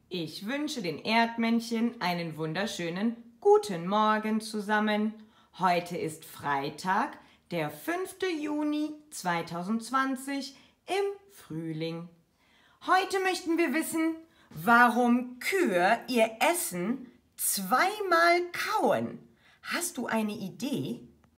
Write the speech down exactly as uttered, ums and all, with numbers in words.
Ich wünsche den Erdmännchen einen wunderschönen guten Morgen zusammen. Heute ist Freitag, der fünfte Juni zweitausendzwanzig im Frühling. Heute möchten wir wissen, warum Kühe ihr Essen zweimal kauen. Hast du eine Idee?